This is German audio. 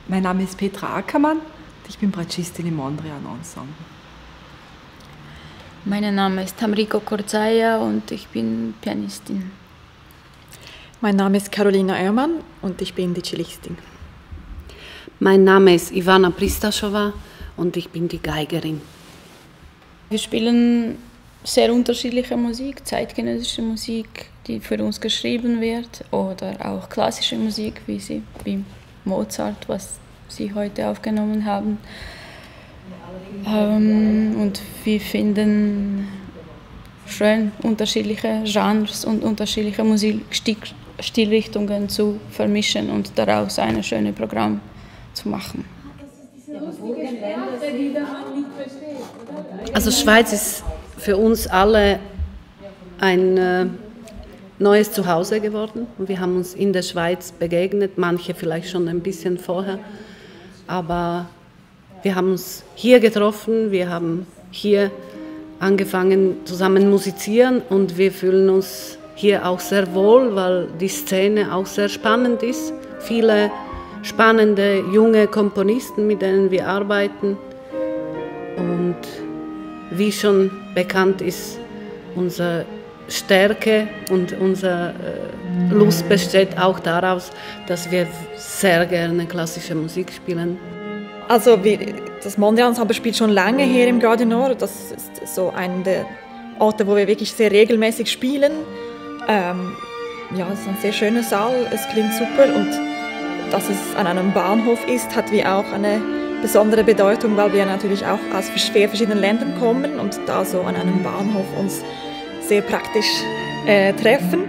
Mein Name ist Petra Ackermann und ich bin Bratschistin im Mondrian Ensemble. Mein Name ist Tamriko Korzaya und ich bin Pianistin. Mein Name ist Karolina Ehrmann und ich bin die Cellistin. Mein Name ist Ivana Pristaschova und ich bin die Geigerin. Wir spielen sehr unterschiedliche Musik, zeitgenössische Musik, die für uns geschrieben wird, oder auch klassische Musik, wie Mozart, was Sie heute aufgenommen haben. Und wir finden schön, unterschiedliche Genres und unterschiedliche Musikstilrichtungen zu vermischen und daraus ein schönes Programm zu machen. Also Schweiz ist für uns alle ein neues Zuhause geworden. Wir haben uns in der Schweiz begegnet, manche vielleicht schon ein bisschen vorher, aber wir haben uns hier getroffen, wir haben hier angefangen zusammen musizieren und wir fühlen uns hier auch sehr wohl, weil die Szene auch sehr spannend ist. Viele spannende junge Komponisten, mit denen wir arbeiten. Und wie schon bekannt ist, unsere Stärke und unsere Lust besteht auch daraus, dass wir sehr gerne klassische Musik spielen. Also das Mondrian Ensemble spielt schon lange hier im Gare du Nord. Das ist so einer der Orte, wo wir wirklich sehr regelmäßig spielen. Es ist ein sehr schöner Saal, es klingt super und dass es an einem Bahnhof ist, hat wie auch eine besondere Bedeutung, weil wir natürlich auch aus sehr verschiedenen Ländern kommen und da so an einem Bahnhof uns sehr praktisch treffen.